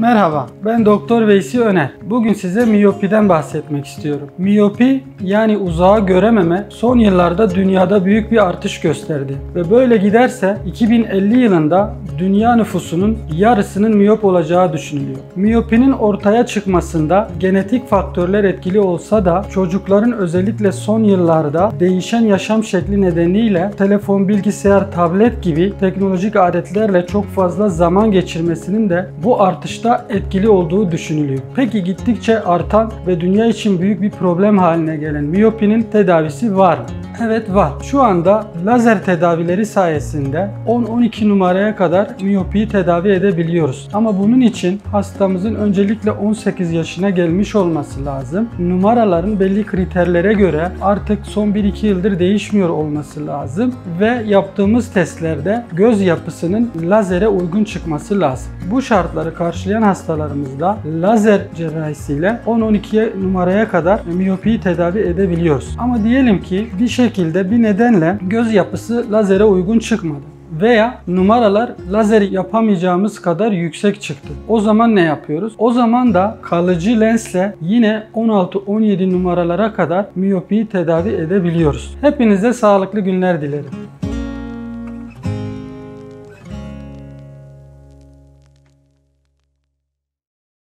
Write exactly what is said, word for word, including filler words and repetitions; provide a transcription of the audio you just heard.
Merhaba, ben Doktor Veysi Öner. Bugün size miyopiden bahsetmek istiyorum. Miyopi yani uzağa görememe son yıllarda dünyada büyük bir artış gösterdi. Ve böyle giderse iki bin elli yılında dünya nüfusunun yarısının miyop olacağı düşünülüyor. Miyopinin ortaya çıkmasında genetik faktörler etkili olsa da çocukların özellikle son yıllarda değişen yaşam şekli nedeniyle telefon, bilgisayar, tablet gibi teknolojik aletlerle çok fazla zaman geçirmesinin de bu artışta etkili olduğu düşünülüyor. Peki gittikçe artan ve dünya için büyük bir problem haline gelen miyopinin tedavisi var mı? Evet var. Şu anda lazer tedavileri sayesinde on on iki numaraya kadar miyopiyi tedavi edebiliyoruz. Ama bunun için hastamızın öncelikle on sekiz yaşına gelmiş olması lazım. Numaraların belli kriterlere göre artık son bir iki yıldır değişmiyor olması lazım ve yaptığımız testlerde göz yapısının lazere uygun çıkması lazım. Bu şartları karşılayan hastalarımızda lazer cerrahisiyle on on iki numaraya kadar miyopiyi tedavi edebiliyoruz. Ama diyelim ki bir şekilde bir nedenle göz yapısı lazere uygun çıkmadı veya numaralar lazer yapamayacağımız kadar yüksek çıktı. O zaman ne yapıyoruz? O zaman da kalıcı lensle yine on altı on yedi numaralara kadar miyopiyi tedavi edebiliyoruz. Hepinize sağlıklı günler dilerim.